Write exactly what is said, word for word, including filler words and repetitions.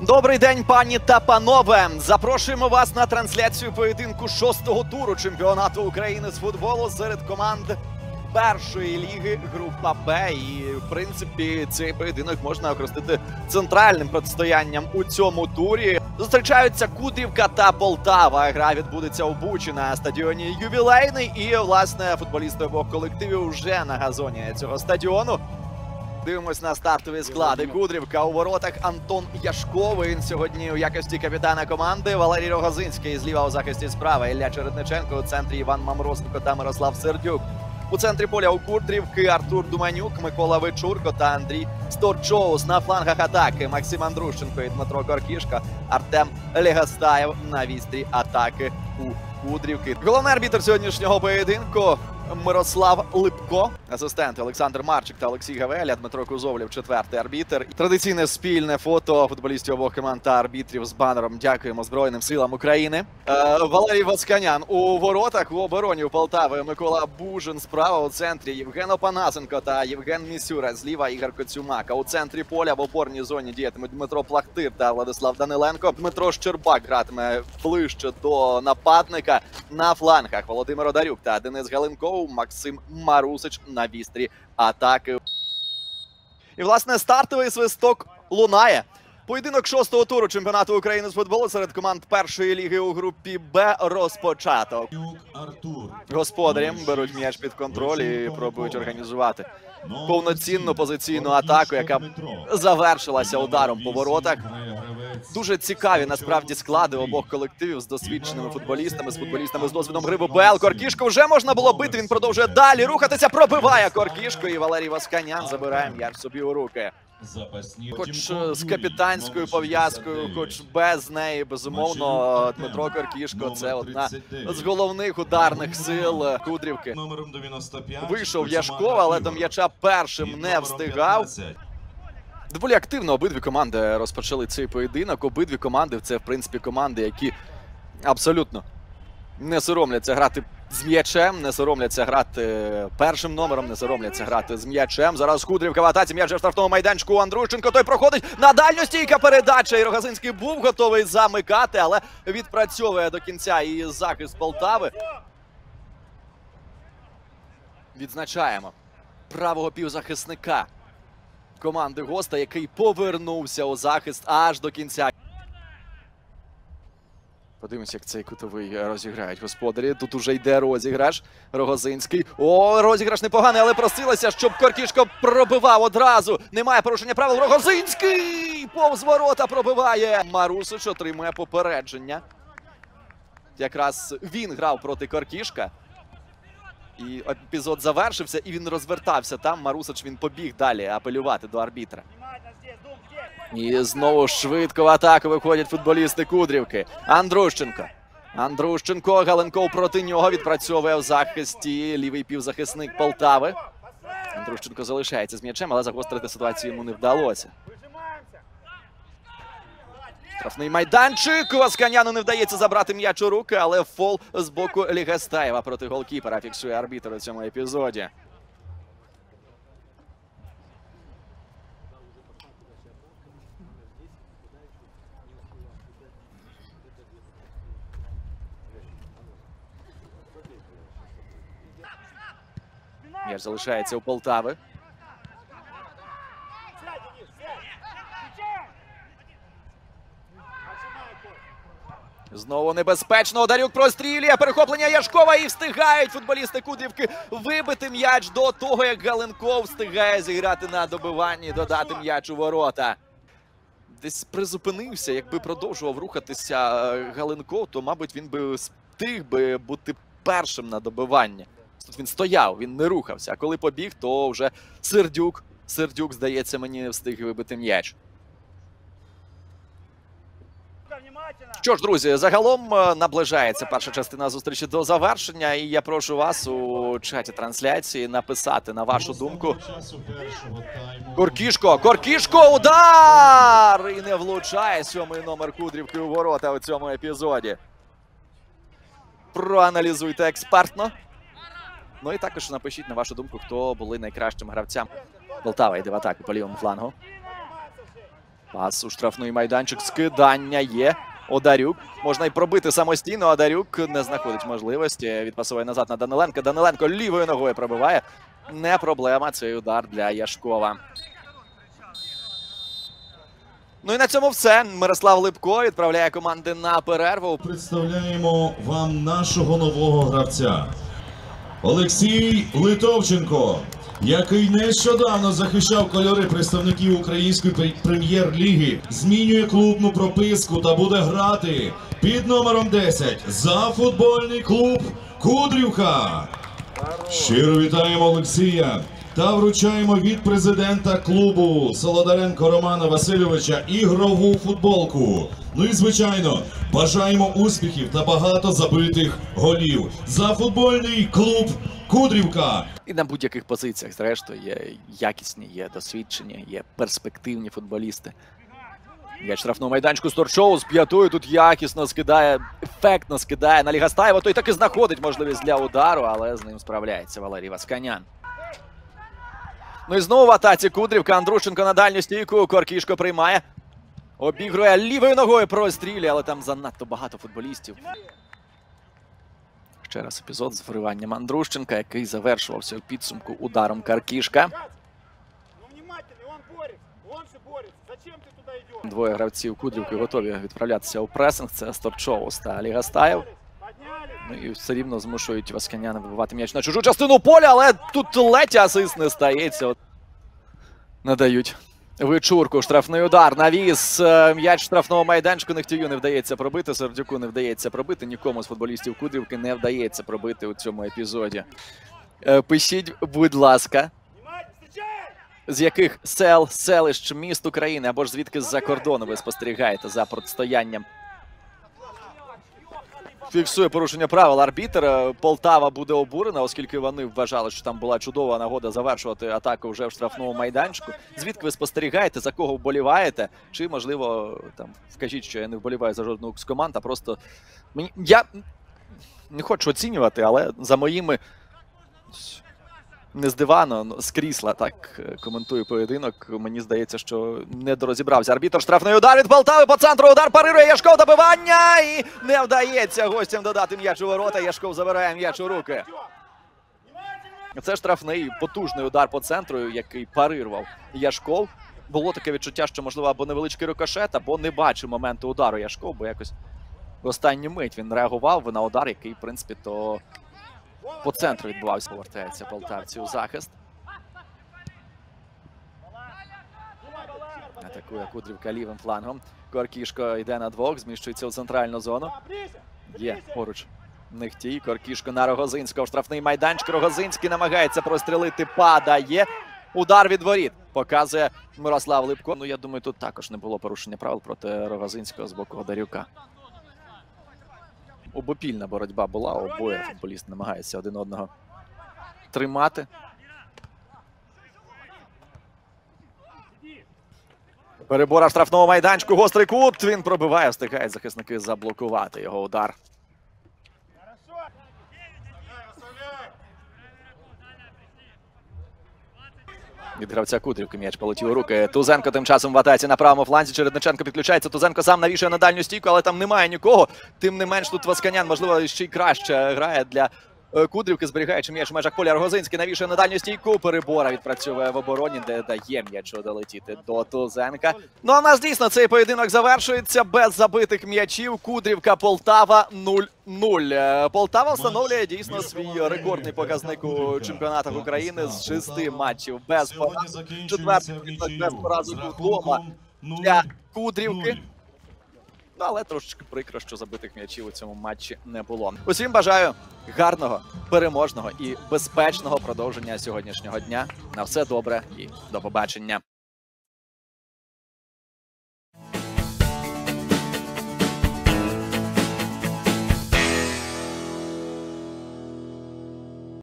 Добрий день, пані та панове! Запрошуємо вас на трансляцію поєдинку шостого туру чемпіонату України з футболу серед команд першої ліги група Б. І, в принципі, цей поєдинок можна окреслити центральним протистоянням у цьому турі. Зустрічаються Кудрівка та Полтава. Гра відбудеться у Бучі на стадіоні Ювілейний. І, власне, футболісти обох колективів вже на газоні цього стадіону. Дивимось на стартові склади. Кудрівка у воротах Антон Яшковий. Сьогодні у якості капітана команди. Валерій Рогозинський зліва у захисті справа. Ілля Чередниченко у центрі Іван Мамросенко та Мирослав Сердюк. У центрі поля у Кудрівки Артур Думанюк, Микола Вечурко та Андрій Сторчоус. На флангах атаки Максим Андрущенко і Дмитро Коркішко. Артем Легостаєв на вістрі атаки у Кудрівки. Головний арбітр сьогоднішнього поєдинку Мирослав Липко, асистенти Олександр Марчик та Олексій Гавеля, Дмитро Кузовлєв, четвертий арбітр. Традиційне спільне фото футболістів обох команд та арбітрів з банером «Дякуємо Збройним силам України». Е, Валерій Вацканян у воротах, у обороні у Полтави Микола Бужин справа, у центрі Євген Опанасенко та Євген Місюра, зліва Ігор Коцюмак. А у центрі поля в опорній зоні діятимуть Дмитро Плахтир та Владислав Даниленко. Дмитро Щербак гратиме ближче до нападника. На флангах Володимир Одарюк та Денис Галинков, Максим Марусич на вістрі атаки. І, власне, стартовий свисток лунає. Поєдинок шостого туру чемпіонату України з футболу серед команд першої ліги у групі Б розпочато. Господарі беруть м'яч під контроль і пробують організувати повноцінну позиційну атаку, яка завершилася ударом по воротах. Дуже цікаві, насправді, склади обох колективів з досвідченими футболістами, з футболістами з досвідом гри в УПЛ. Коркішко вже можна було бити, він продовжує далі рухатися, пробиває Коркішко, і Валерій Вацканян забирає м'яч собі у руки. Хоч з капітанською пов'язкою, хоч без неї, безумовно, Дмитро Коркішко – це одна з головних ударних сил Кудрівки. Вийшов Яшков, але до м'яча першим не встигав. Доволі активно обидві команди розпочали цей поєдинок. Обидві команди – це, в принципі, команди, які абсолютно не соромляться грати з м'ячем, не соромляться грати першим номером, не соромляться грати з м'ячем. Зараз Кудрівка в атаці, м'яч в штрафному майданчику у Андрущенко. Той проходить на дальню, стійка передача. І Рогозинський був готовий замикати, але відпрацьовує до кінця і захист Полтави. Відзначаємо правого півзахисника команди госта, який повернувся у захист аж до кінця. Подивимося, як цей кутовий розіграють господарі. Тут уже йде розіграш. Рогозинський. О, розіграш непоганий, але просилося, щоб Коркішко пробивав одразу. Немає порушення правил. Рогозинський! Повз ворота пробиває. Марусич отримує попередження. Якраз він грав проти Коркішка. І епізод завершився, і він розвертався там. Марусич, він побіг далі апелювати до арбітра. І знову швидко в атаку виходять футболісти Кудрівки. Андрущенко. Андрущенко, Галенков проти нього відпрацьовує в захисті лівий півзахисник Полтави. Андрущенко залишається з м'ячем, але загострити ситуацію йому не вдалося. Штрафний майданчик. Вацканяну не вдається забрати м'яч у руки, але фол з боку Легостаєва проти голкіпера фіксує арбітр у цьому епізоді. М'яч залишається у Полтави. Знову небезпечно. Одарюк прострілює. Перехоплення Яшкова і встигають футболісти Кудрівки вибити м'яч до того, як Галенков встигає зіграти на добиванні, додати м'яч у ворота. Десь призупинився. Якби продовжував рухатися Галенков, то, мабуть, він би встиг би бути першим на добиванні. Тут він стояв, він не рухався. А коли побіг, то вже Сердюк, Сердюк, здається, мені встиг вибити м'яч. Що ж, друзі, загалом наближається перша частина зустрічі до завершення. І я прошу вас у чаті трансляції написати, на вашу думку. Коркішко, Коркішко, удар! І не влучає сьомий номер Кудрівки у ворота у цьому епізоді. Проаналізуйте експертно. Ну і також напишіть, на вашу думку, хто були найкращими гравцями. Полтава йде в атаку по лівому флангу. Пас у штрафний майданчик. Скидання є. Одарюк. Можна й пробити самостійно. Одарюк не знаходить можливості. Відпасує назад на Даниленка. Даниленко лівою ногою пробиває. Не проблема. Цей удар для Яшкова. Ну і на цьому все. Мирослав Липко відправляє команди на перерву. Представляємо вам нашого нового гравця. Олексій Литовченко, який нещодавно захищав кольори представників Української прем'єр-ліги, змінює клубну прописку та буде грати під номером десять за футбольний клуб «Кудрівка». Щиро вітаємо Олексія та вручаємо від президента клубу Солодаренко Романа Васильовича ігрову футболку. Ну і, звичайно, бажаємо успіхів та багато забитих голів за футбольний клуб «Кудрівка». І на будь-яких позиціях, зрештою, є якісні, є досвідчені, є перспективні футболісти. Є штрафну майданчику Сторчоу з п'ятою, тут якісно скидає, ефектно скидає на Лігастаєва. Той таки знаходить можливість для удару, але з ним справляється Валерій Васканян. Ну і знову в атаці Кудрівка. Андрушенко на дальню стійку. Коркішко приймає. Обігрує лівою ногою, прострілює, але там занадто багато футболістів. Ще раз епізод з вириванням Андрушенка, який завершувався у підсумку ударом Каркішка. Двоє гравців Кудрівки готові відправлятися у пресинг. Це Сторчоус та Лігастаєв. Ну і все рівно змушують Васканяна вибивати м'яч на чужу частину поля, але тут ледь асист не стається. Надають Вичурку. Штрафний удар. Навіс. М'яч штрафного майданчику. Нехтію не вдається пробити. Сердюку не вдається пробити. Нікому з футболістів Кудрівки не вдається пробити у цьому епізоді. Пишіть, будь ласка, з яких сел, селищ, міст України або ж звідки з-за кордону ви спостерігаєте за протистоянням. Фіксує порушення правил арбітр. Полтава буде обурена, оскільки вони вважали, що там була чудова нагода завершувати атаку вже в штрафному майданчику. Звідки ви спостерігаєте, за кого вболіваєте? Чи, можливо, там вкажіть, що я не вболіваю за жодну з команд, а просто... Мені... Я не хочу оцінювати, але за моїми... Не з дивану, з крісла, так, коментую поєдинок. Мені здається, що не дорозібрався. Арбітр, штрафний удар від Полтави по центру. Удар парирує Яшков, добивання. І не вдається гостям додати м'яч у ворота. Яшков забирає м'яч у руки. Це штрафний, потужний удар по центру, який парирував Яшков. Було таке відчуття, що, можливо, або невеличкий рикошет, або не бачив моменту удару Яшков, бо якось в останню мить він реагував на удар, який, в принципі, то... по центру відбувався. Повертається полтавці у захист. Атакує Кудрівка лівим флангом. Коркішко йде на двох, зміщується у центральну зону. Є поруч Нехтій. Коркішко на Рогозинського. Штрафний майданчик. Рогозинський намагається прострілити. Падає. Удар від воріт. Показує Мирослав Липко. Ну, я думаю, тут також не було порушення правил проти Рогозинського з боку Одарюка. Обопільна боротьба була, обоє футболісти намагаються один одного тримати. Перебора штрафного майданчику, гострий кут, він пробиває, встигають захисники заблокувати його удар. Від гравця Кудрівки м'яч полетів у руки. Тузенко тим часом в атаці на правому фланзі. Чередниченко підключається. Тузенко сам навішує на дальню стійку, але там немає нікого. Тим не менш тут Васканян, можливо, ще й краще грає для Кудрівки, зберігаючи м'яч в межах поля. Рогозинський навішує на дальню стійку. Перебора відпрацьовує в обороні, де дає м'ячу долетіти до Тузенка. Ну а в нас дійсно цей поєдинок завершується без забитих м'ячів. Кудрівка, Полтава нуль нуль. Полтава встановлює дійсно свій рекордний показник у чемпіонатах України з шести матчів без поразок. Четвертий поєдинок без поразок вдома для Кудрівки. Але трошечки прикро, що забитих м'ячів у цьому матчі не було. Усім бажаю гарного, переможного і безпечного продовження сьогоднішнього дня. На все добре і до побачення.